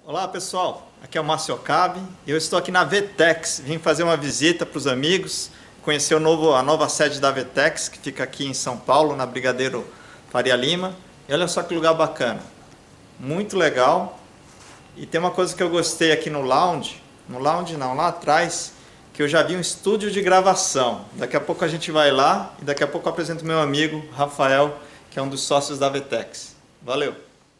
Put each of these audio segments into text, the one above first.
Olá pessoal, aqui é o Márcio Okabe e eu estou aqui na VTEX. Vim fazer uma visita para os amigos, conhecer a nova sede da VTEX, que fica aqui em São Paulo, na Brigadeiro Faria Lima. E olha só que lugar bacana, muito legal. E tem uma coisa que eu gostei aqui no lounge não, lá atrás, que eu já vi um estúdio de gravação. Daqui a pouco a gente vai lá e daqui a pouco eu apresento meu amigo Rafael, que é um dos sócios da VTEX. Valeu!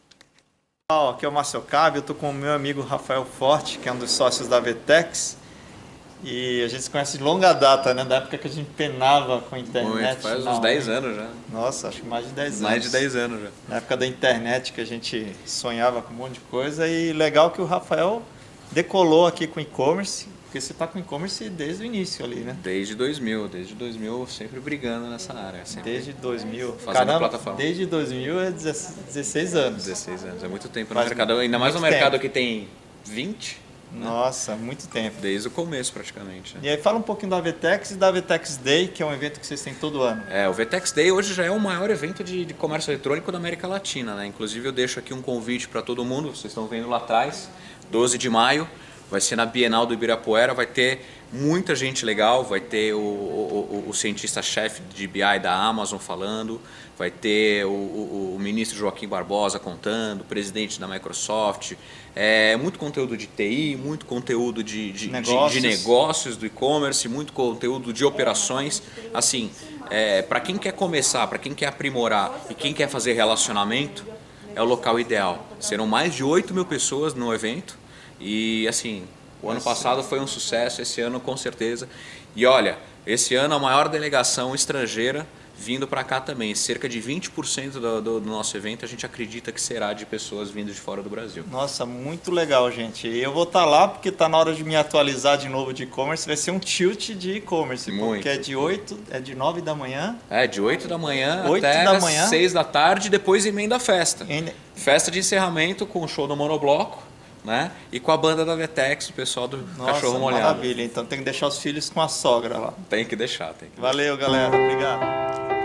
Aqui é o Márcio Okabe, eu estou com o meu amigo Rafael Forte, que é um dos sócios da VTEX. E a gente se conhece de longa data, né? Da época que a gente penava com a internet. Muito, faz uns 10 anos já. Nossa, acho que mais de 10 anos. Mais de 10 anos já. Na época da internet que a gente sonhava com um monte de coisa. E legal que o Rafael decolou aqui com e-commerce, porque você está com e-commerce desde o início ali, né? Desde 2000 sempre brigando nessa área. Desde 2000. Fazendo Caramba, plataforma. Desde 2000 é 16 anos. 16 anos, é muito tempo Faz no mercado, ainda mais no muito mercado tempo. que tem 20, Nossa, muito tempo. desde o começo praticamente. E aí fala um pouquinho da VTEX e da VTEX Day, que é um evento que vocês têm todo ano. O VTEX Day hoje já é o maior evento de comércio eletrônico da América Latina, né? Inclusive eu deixo aqui um convite para todo mundo, vocês estão vendo lá atrás, 12 de maio, vai ser na Bienal do Ibirapuera, vai ter muita gente legal, vai ter o cientista-chefe de BI da Amazon falando, vai ter o ministro Joaquim Barbosa contando, o presidente da Microsoft, muito conteúdo de TI, muito conteúdo de negócios do e-commerce, muito conteúdo de operações. Assim, para quem quer começar, para quem quer aprimorar e quem quer fazer relacionamento, é o local ideal. Serão mais de 8.000 pessoas no evento e assim, o ano passado foi um sucesso, esse ano com certeza. E olha, esse ano a maior delegação estrangeira vindo para cá também. Cerca de 20% do nosso evento a gente acredita que será de pessoas vindo de fora do Brasil. Nossa, muito legal, gente. E eu vou estar lá porque está na hora de me atualizar de novo de e-commerce. Vai ser um tilt de e-commerce, porque é de 9 da manhã. De 8 da manhã 8 até da manhã. 6 da tarde, depois emenda a festa. Festa de encerramento com o show do Monobloco, né? E com a banda da VTEX, o pessoal do Cachorro Molhado. Maravilha, então tem que deixar os filhos com a sogra lá. Tem que deixar. Valeu, galera. Obrigado.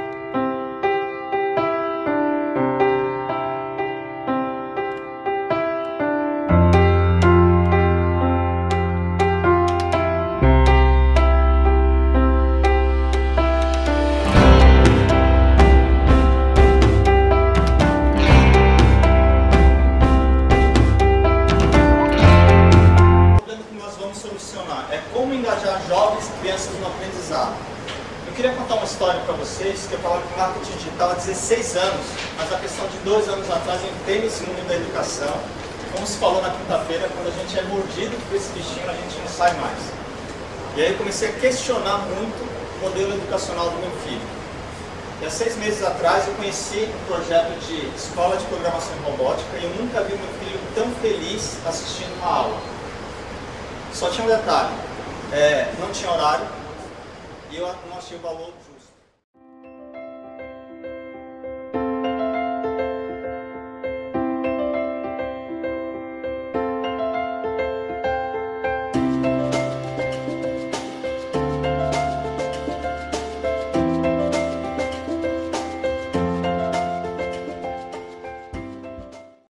É como engajar jovens e crianças no aprendizado. Eu queria contar uma história para vocês, que eu trabalho com marketing digital há 16 anos, mas a questão de 2 anos atrás eu entrei nesse mundo da educação. Como se falou na quinta-feira, quando a gente é mordido por esse bichinho, a gente não sai mais. E aí eu comecei a questionar muito o modelo educacional do meu filho. E há 6 meses atrás eu conheci um projeto de escola de programação e robótica e eu nunca vi meu filho tão feliz assistindo uma aula. Só tinha um detalhe, não tinha horário e eu não achei o valor justo.